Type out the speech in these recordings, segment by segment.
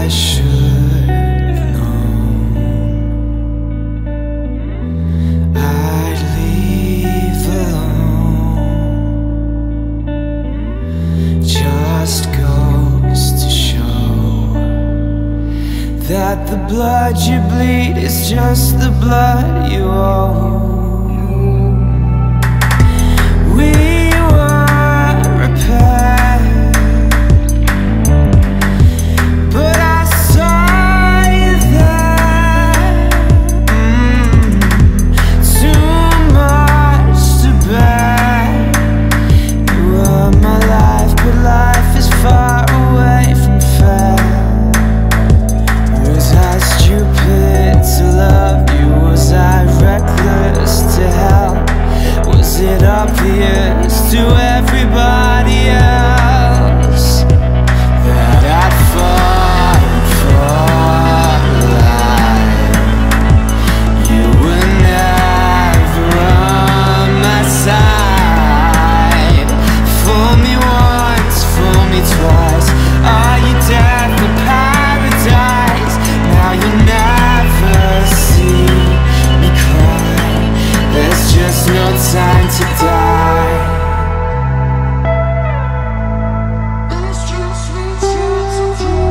I should have known I'd leave alone. Just goes to show that the blood you bleed is just the blood you owe. We were a pair, but I saw you there. Too much to bear. You were my life, but life is far away from fair. Was I stupid to love you? Was I reckless to help? Was it obvious to everybody else that I'd fallen for life? You were never on my side. Fool me once, fool me twice. Are you dead for paradise? Now you'll never see me cry. There's just no time to die. There's just no time to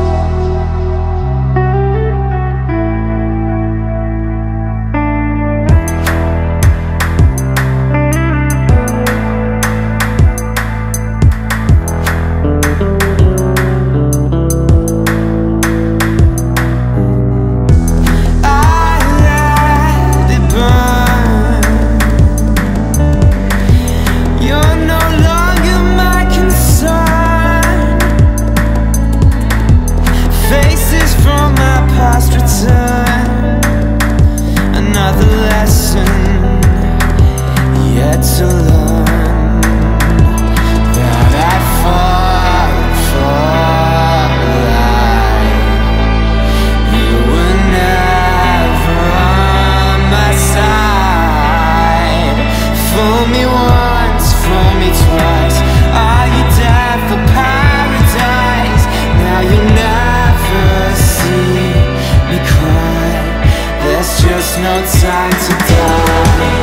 to learn that I'd fallen for life. You were never on my side. Fool me once, fool me twice. Are you dead for paradise? Now you'll never see me cry. There's just no time to die.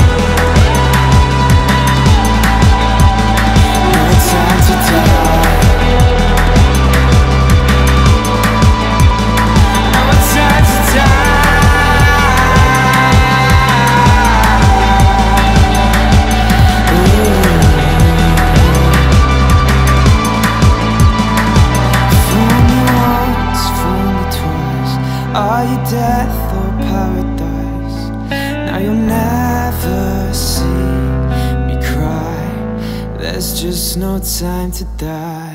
Are you death or paradise? Now you'll never see me cry. There's just no time to die.